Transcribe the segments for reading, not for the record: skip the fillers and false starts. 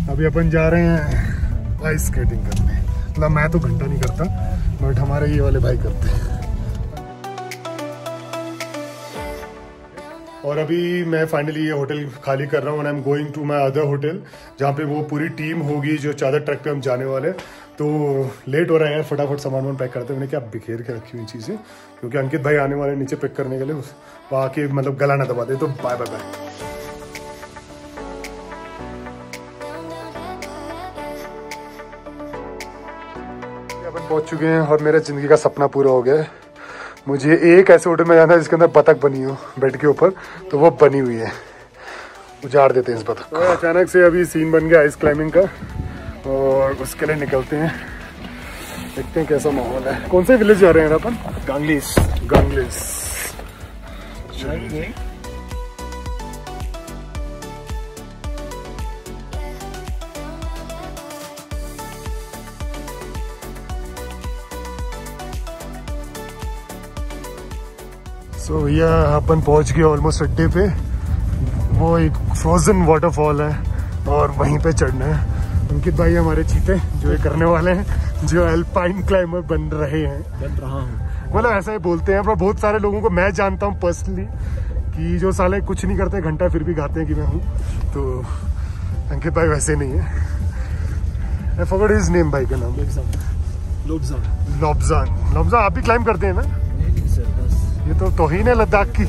अभी अपन जा रहे हैं आइस स्केटिंग करने। मतलब मैं तो घंटा नहीं करता, बट हमारे ये वाले भाई करते हैं। और अभी मैं फाइनली ये होटल खाली कर रहा हूँ। I am going to my other hotel, जहाँ पे वो पूरी टीम होगी जो चादर ट्रक पे हम जाने वाले। तो लेट हो रहा है यार, फटाफट सामान पैक करते हैं। मैंने क्या बिखेर के रखी हुई चीज़ें, क्योंकि अंकित भाई आने वाले नीचे पिक करने के लिए, वो आके मतलब गला ना दबा दे। तो बाय बाय बाय। अपन पहुंच चुके हैं और मेरा जिंदगी का सपना पूरा हो गया है। मुझे एक ऐसे होटल में जाना है जिसके अंदर बतख बनी हो बेड के ऊपर, तो वो बनी हुई है। उजाड़ देते हैं इस बतख को। अचानक से अभी सीन बन गया आइस क्लाइंबिंग का, और उसके लिए निकलते हैं। देखते हैं कैसा माहौल है। कौन से विलेज जा रहे हैं अपन? गांगलीस। गांगलीस सो भैया अपन पहुंच गए ऑलमोस्ट अड्डे पे। वो एक फ्रोजन वाटरफॉल है और वहीं पे चढ़ना है। अंकित भाई हमारे चीते जो ये करने वाले हैं, जो अल्पाइन क्लाइंबर बन रहे हैं। बन रहा हूँ, मतलब ऐसा ही बोलते हैं, पर बहुत सारे लोगों को मैं जानता हूँ पर्सनली कि जो साले कुछ नहीं करते, घंटा फिर भी गाते हैं कि मैं हूँ। तो अंकित भाई वैसे नहीं है। आई फॉरगॉट हिज नेम, भाई का नाम लोब्जान। लोब्जान आप भी क्लाइंब करते हैं ना? ये तो तौहीन है लद्दाख की।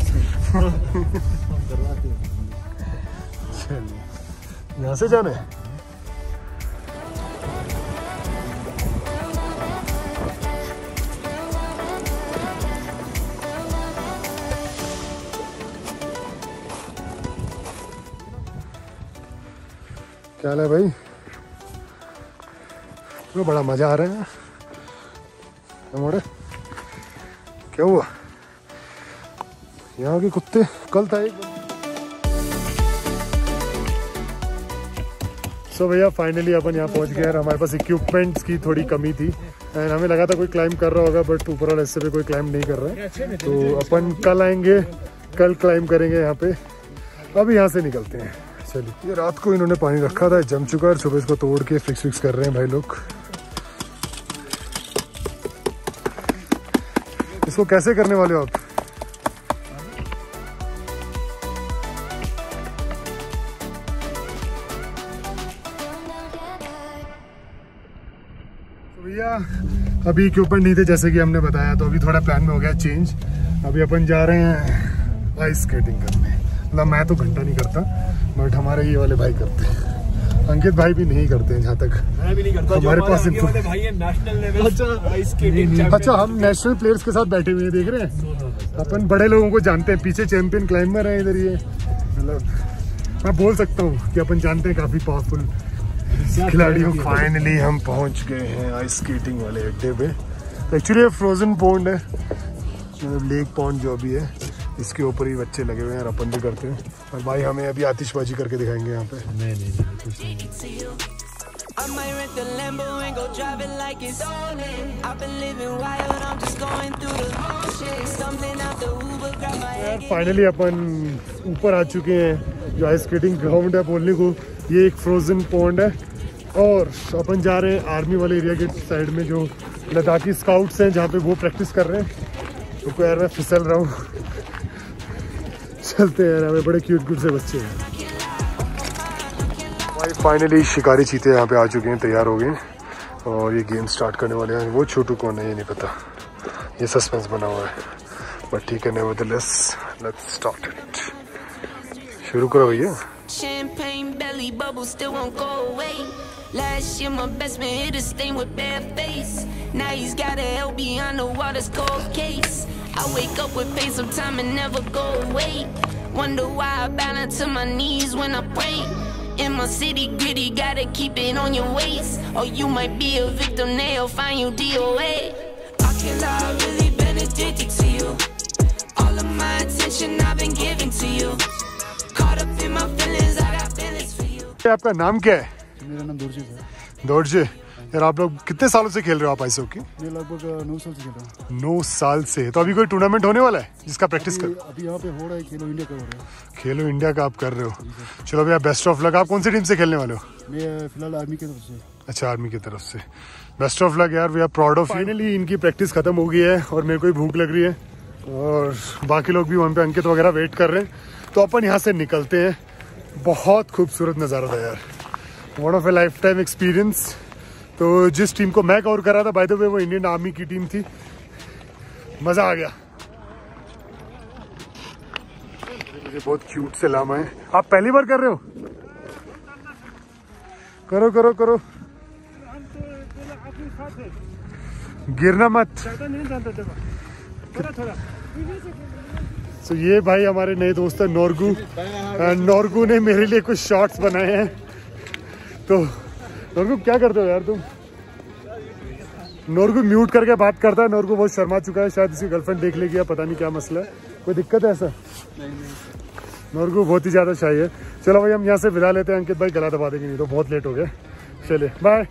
यहाँ से जाना है। क्या है भाई? तो बड़ा मजा आ रहा है। हमारे क्या हुआ? यहाँ के कुत्ते कल था एक। सो भैया फाइनली अपन यहाँ पहुँच गए। हमारे पास इक्विपमेंट्स की थोड़ी कमी थी एंड हमें लगा था कोई क्लाइंब कर रहा होगा, बट ऊपर वाले हिस्से पे कोई क्लाइंब नहीं कर रहा है। तो अपन कल आएंगे, कल क्लाइंब करेंगे यहाँ पे। अभी यहाँ से निकलते हैं। चलिए। ये रात को इन्होंने पानी रखा था, जम चुका है। सुबह इसको तोड़ के फिक्स कर रहे हैं भाई लोग। इसको कैसे करने वाले हो आप? भैया अभी इक्विपमेंट नहीं थे जैसे कि हमने बताया, तो अभी थोड़ा प्लान में हो गया चेंज। अभी अपन जा रहे हैं आइस स्केटिंग करने। मतलब मैं तो घंटा नहीं करता, बट हमारे ये वाले भाई करते हैं। अंकित भाई भी नहीं करते हैं, जहाँ तक मैं भी नहीं करता। हमारे पास भाई है नेशनल लेवल आइस स्केटिंग। अच्छा, हम नेशनल प्लेयर्स के साथ बैठे हुए हैं, देख रहे हैं। अपन बड़े लोगों को जानते हैं, पीछे चैंपियन क्लाइंबर है इधर। ये मतलब मैं बोल सकता हूँ कि अपन जानते हैं काफी पावरफुल खिलाड़ियों। फाइनली हम पहुंच गए हैं आइस स्केटिंग वाले अड्डे पे। एक्चुअली फ्रोजन पॉन्ड है, मतलब लेक पॉन्ड जो भी है, इसके ऊपर ही बच्चे लगे हुए हैं और अपन भी करते हैं। और भाई हमें अभी आतिशबाजी करके दिखाएंगे यहाँ पे। नहीं कुछ नहीं। फाइनली अपन ऊपर आ चुके हैं। जो आइस स्केटिंग ग्राउंड है बोलने को, ये एक फ्रोजन पॉन्ड है। और अपन जा रहे हैं आर्मी वाले एरिया के साइड में, जो लद्दाखी स्काउट्स हैं, जहाँ पे वो प्रैक्टिस कर रहे हैं। तो यार मैं फिसल रहा हूँ। चलते हैं यार, हमें बड़े क्यूट से बच्चे हैं भाई। फाइनली शिकारी चीते यहाँ पे आ चुके हैं, तैयार हो गए और ये गेम स्टार्ट करने वाले हैं। वो छोटू कौन है ये नहीं पता, ये सस्पेंस बना हुआ है, बट ठीक है। Nevertheless let's start it. शुरू करो भैया। Champagne belly bubbles still won't go away. Last year my best man hit a stain with bare face. Now he's got a hell behind the water's cold case. I wake up with pain sometime and never go away. Wonder why I bow down to my knees when I pray. In my city gritty, gotta keep it on your waist, or you might be a victim, they'll find you DOA. I can't lie, I've really been addicted to you. All of my attention I've been giving to you. Caught up in my feelings, I got feelings for you. आपका नाम क्या है? मेरा नाम दोरजे है। दोरजे, यार आप लोग कितने सालों से खेल रहे हो आप आइस हॉकी? मैं लगभग 9 साल से खेल रहा हूँ। 9 साल से। तो अभी कोई टूर्नामेंट होने वाला है जिसका प्रैक्टिस कर? अभी यहाँ पे हो रहा है, खेलो इंडिया का हो रहा है। खेलो इंडिया का आप कर रहे हो? चलो भैया बेस्ट ऑफ लक। आप कौन सी टीम से खेलने वाले हो? मैं फिलहाल आर्मी की तरफ से। अच्छा, आर्मी की तरफ से। बेस्ट ऑफ लक यार, we are proud of. Finally इनकी प्रैक्टिस खत्म हो गई है और मेरे को भी भूख लग रही है और बाकी लोग भी वहाँ पे अंकित वगैरह वेट कर रहे हैं, तो अपन यहाँ से निकलते हैं। बहुत खूबसूरत नज़ारा था यार, one of a life time experience. तो जिस टीम को मैं कवर कर रहा था बाय द वे वो इंडियन आर्मी की टीम थी। मज़ा आ गया। मुझे बहुत क्यूट से लामा है। आप पहली बार कर रहे हो? करो करो करो, गिरना मत। तो ये भाई हमारे नए दोस्त है नोरगू। नोरगू ने मेरे लिए कुछ शॉट्स बनाए हैं। तो नोरगू क्या करते हो यार तुम? नोरगू म्यूट करके बात करता है। नोरगू बहुत शर्मा चुका है, शायद उसकी गर्लफ्रेंड देख लेगी, पता नहीं क्या मसला है। कोई दिक्कत है ऐसा? नोरगू बहुत ही ज़्यादा शाही है। चलो भाई हम यहाँ से विदा लेते हैं। अंकित भाई गला दबा देंगे नहीं तो बहुत लेट हो गया। चलिए बाय।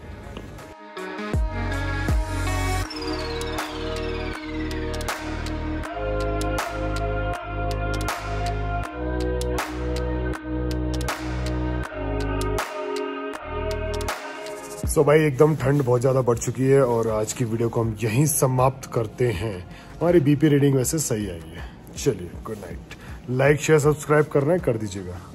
तो भाई एकदम ठंड बहुत ज़्यादा बढ़ चुकी है और आज की वीडियो को हम यहीं समाप्त करते हैं। हमारी बीपी रीडिंग वैसे सही आई है। चलिए good night. Like share subscribe करना है कर दीजिएगा।